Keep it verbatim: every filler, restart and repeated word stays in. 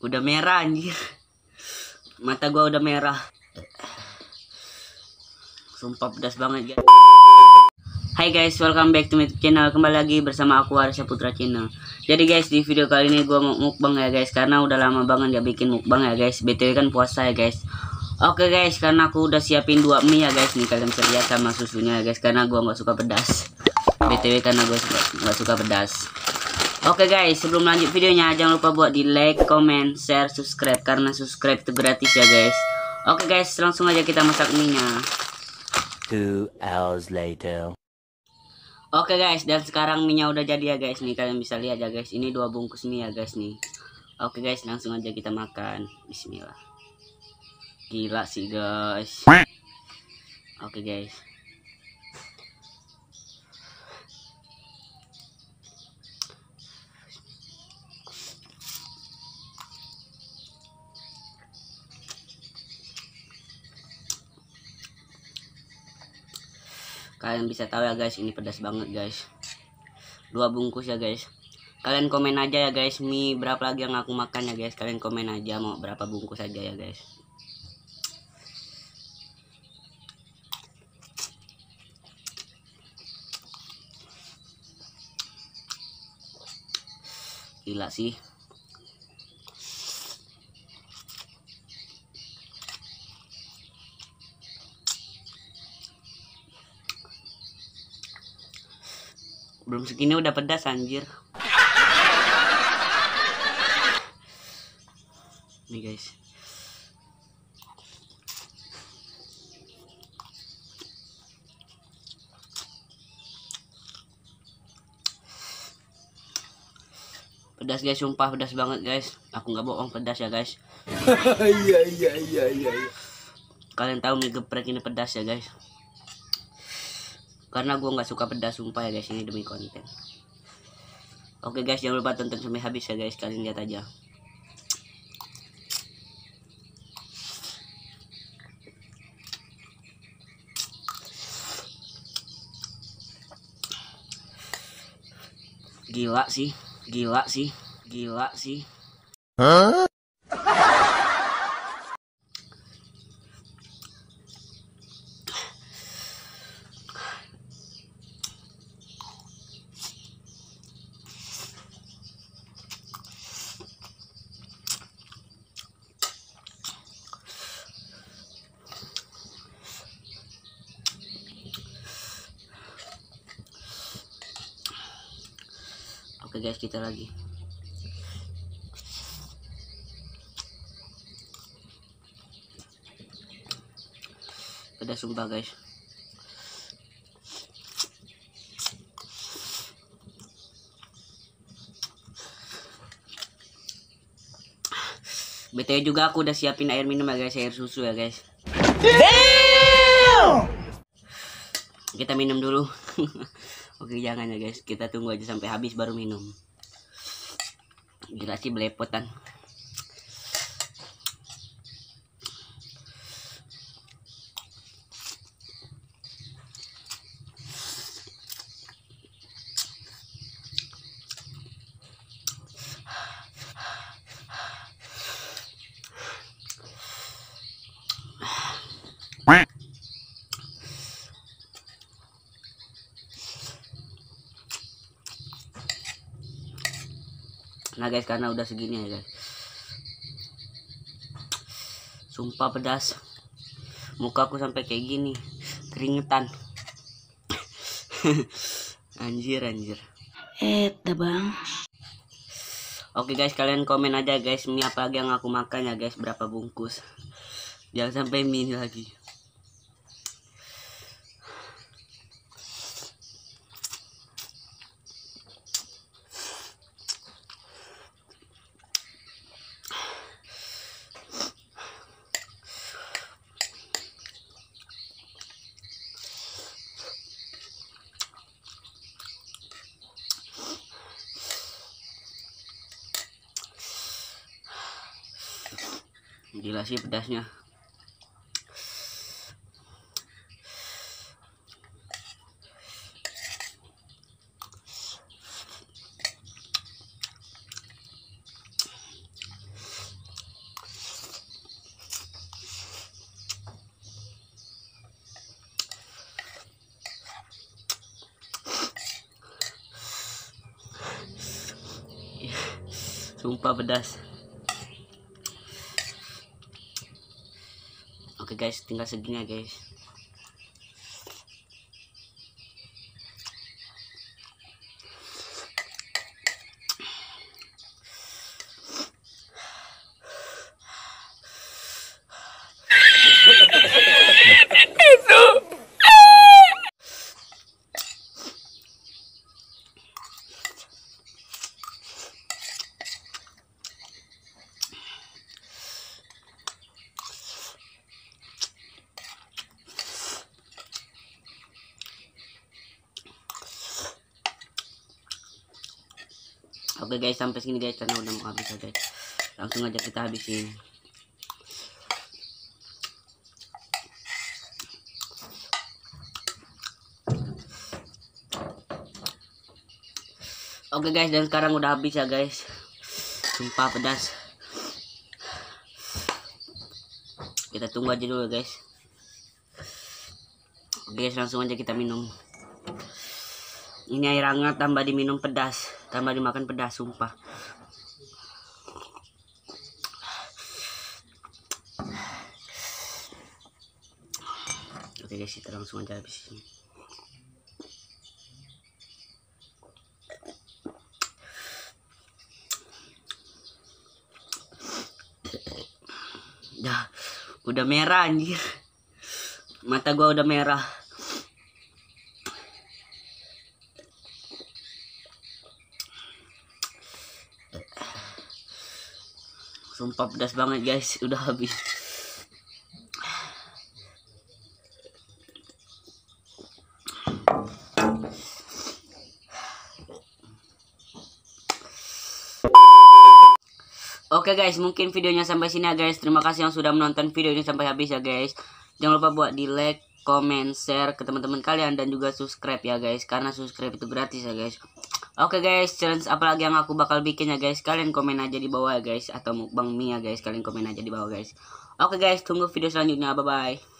Udah merah anjir. Mata gua udah merah. Sumpah pedas banget guys. Hai guys, welcome back to my channel. Kembali lagi bersama aku Arsya Putra Channel. Jadi guys, di video kali ini gua mau mukbang ya guys, karena udah lama banget gak bikin mukbang ya guys. B T W kan puasa ya guys. Oke guys, karena aku udah siapin dua mie ya guys. Nih kalian bisa lihat sama susunya ya guys, karena gua nggak suka pedas. B T W karena gua suka, nggak suka pedas. Oke guys, sebelum lanjut videonya jangan lupa buat di like, comment, share, subscribe, karena subscribe itu gratis ya guys. Oke guys, langsung aja kita masak mie-nya. Two hours later. Oke guys, dan sekarang mie-nya udah jadi ya guys. Nih kalian bisa lihat ya guys, ini dua bungkus mie ya guys nih. Oke guys, langsung aja kita makan. Bismillah. Gila sih guys. Oke guys. Kalian bisa tahu ya guys, ini pedas banget guys. Dua bungkus ya guys. Kalian komen aja ya guys, mie berapa lagi yang aku makan ya guys. Kalian komen aja mau berapa bungkus aja ya guys. Gila sih. Belum segini udah pedas anjir. Nih guys. Pedas guys, sumpah pedas banget guys. Aku nggak bohong, pedas ya guys. Iya iya iya iya. Kalian tahu mie geprek ini pedas ya guys. Karena gue nggak suka pedas, sumpah ya guys, ini demi konten. Oke guys, jangan lupa tonton sampai habis ya guys. Kalian lihat aja. Gila sih, gila sih, gila sih. Hah? Oke guys, kita lagi. Pedas sumpah guys. B T W juga aku udah siapin air minum ya guys, air susu ya guys. Damn! Kita minum dulu. Oke jangan ya guys, kita tunggu aja sampai habis baru minum. Gila sih belepotan. Nah guys, karena udah segini ya guys, sumpah pedas. Mukaku sampai kayak gini, keringetan. Anjir anjir. Eh, bang. Oke guys, kalian komen aja guys, mie apa lagi yang aku makan ya guys, berapa bungkus. Jangan sampai mie lagi. Gila sih pedasnya. Sumpah pedas. Oke guys, tinggal segini ya guys. Oke guys, sampai sini guys karena udah mau habis ya guys. Langsung aja kita habisin. Oke guys, dan sekarang udah habis ya guys. Sumpah pedas. Kita tunggu aja dulu guys. Oke guys, langsung aja kita minum. Ini air hangat tambah diminum pedas, tambah dimakan pedas, sumpah. Oke guys, kita langsung aja habisin. Dah, udah merah anjir. Mata gua udah merah. Sumpah pedas banget guys, udah habis. Oke guys, mungkin videonya sampai sini ya guys. Terima kasih yang sudah menonton video ini sampai habis ya guys. Jangan lupa buat di like, comment, share ke teman-teman kalian dan juga subscribe ya guys, karena subscribe itu gratis ya guys. Oke guys, challenge apalagi yang aku bakal bikin ya guys, kalian komen aja di bawah ya guys, atau mukbang mie ya guys, kalian komen aja di bawah guys. Oke guys, tunggu video selanjutnya, bye bye.